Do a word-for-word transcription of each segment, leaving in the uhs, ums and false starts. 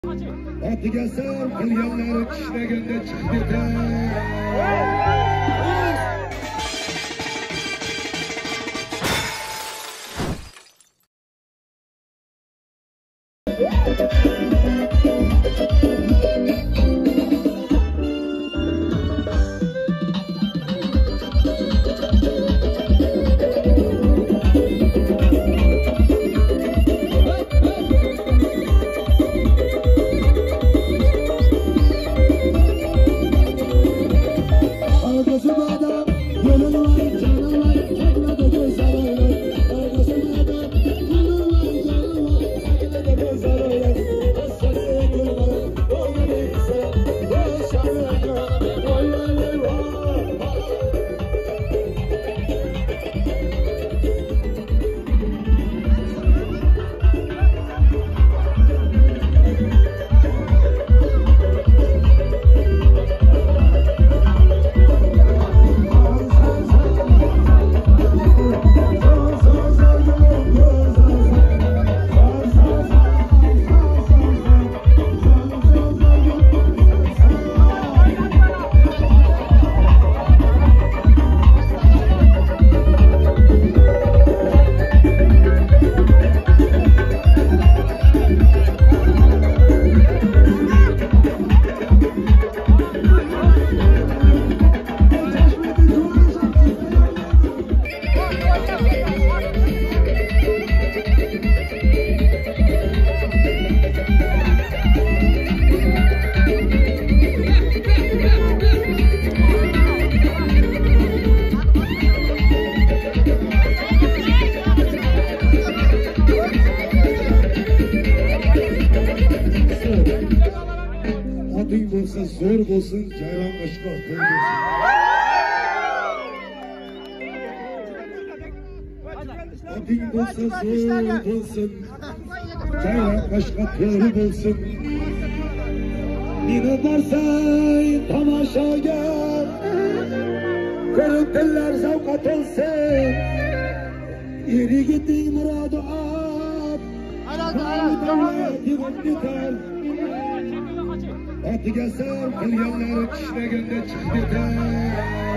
Atiga sar qilganlar kishnaganda chiqib ketar. Zor olsun, cayran başka olsun. Adın olsa zor olsun, cayran başka doğru olsun. Yine varsay tamaşaga, görüntüler zavkat olsun. Yeri gittin muradı at, yürüp gider. Atiga sar qilganlar kishnaganda chiqib ketar.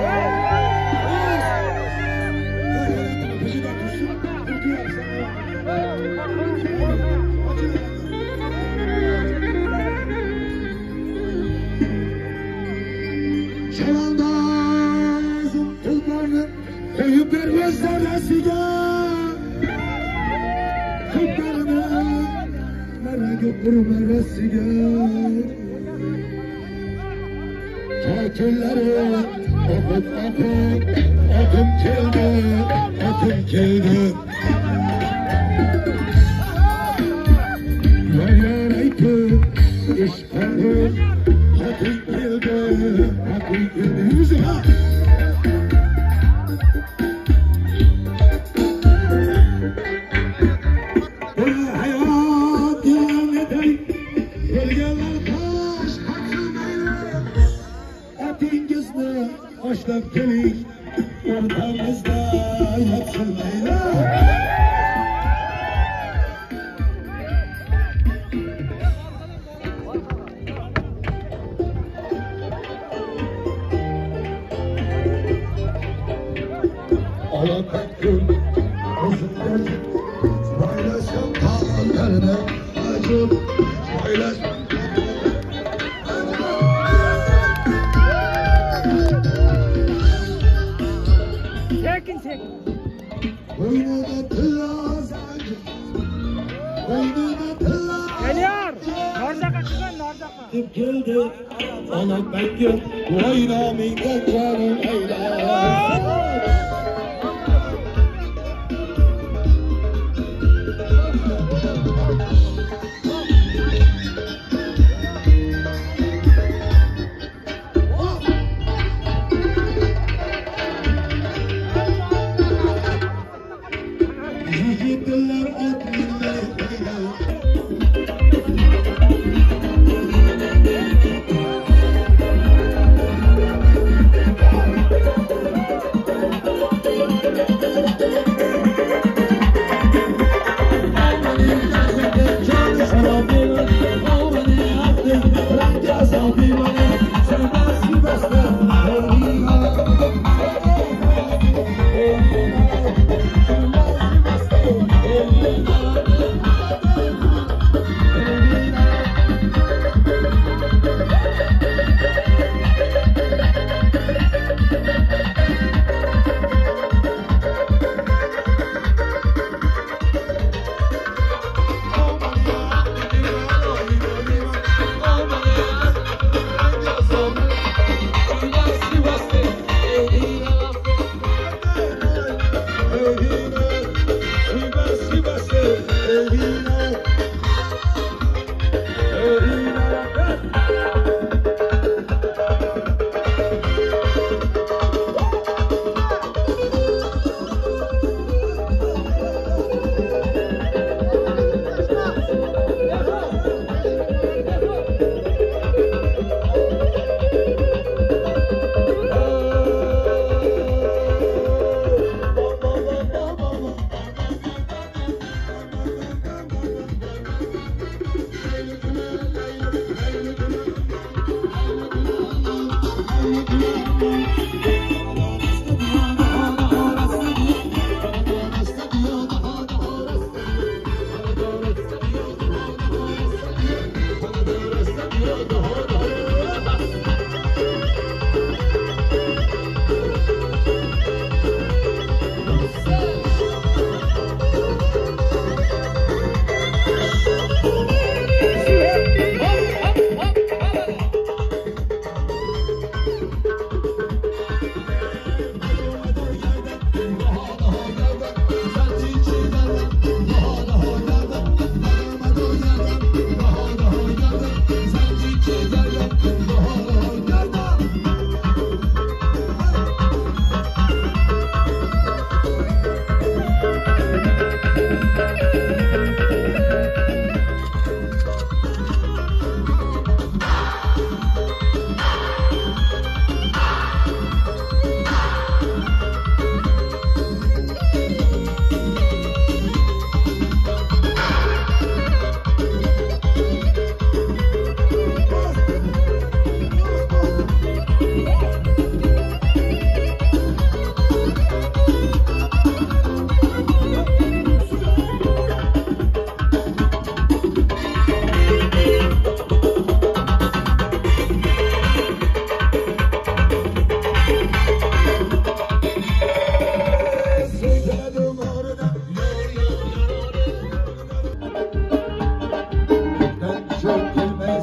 Shavandozim pullarni qo'yib ber o'z davlasiga. Ko'plarni naraga qurmarasiga. Tatillere okut okut, okum keldi, okum keldi. Yaylar aytib, ish qilib, okum keldi, okum keldi. Yüzü ha! Bana hayat yalan eder, ölgeler taş haksızmayla. Atingizni oshlab keling, o'rtamizda yotqilmaylar. Olapatkun o'zimdan boylashim tog'larni ajib boylash. Boynuna tilla zanjir, boynuna tilla. Geliyor. Norzaqa chiqin, Norzaqa. Deb keldi, Olapatkun o'ynamingda jonim ayla. Yigitlar otlar ayla.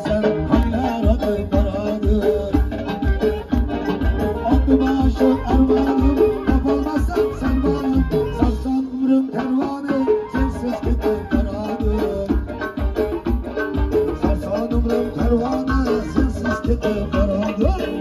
sen haylar adı paradır. Adı başı armağanım, kapılmazsan sen bağım. Sarsan ömrüm kervanı, sensiz gitti paradır. Sarsan ömrüm kervanı, sensiz gitti paradır.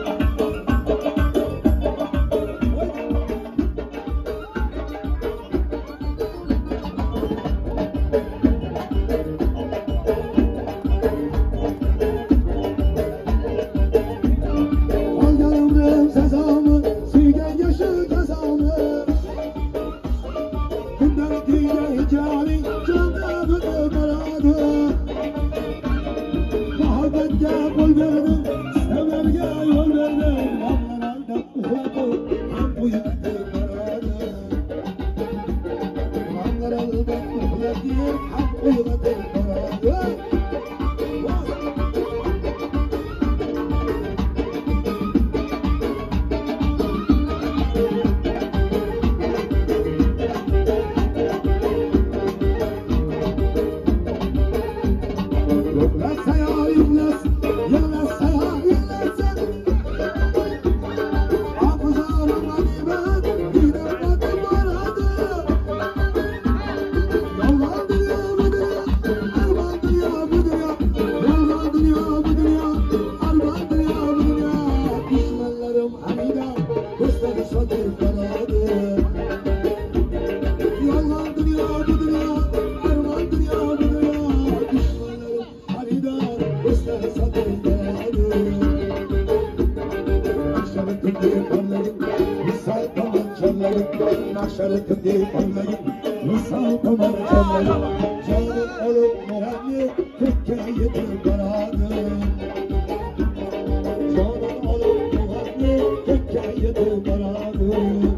Nakşarıkım deyip anlayıp Misal kumar çalayım Canım olup muranni Hikayedir banadır Canım olup muranni Hikayedir banadır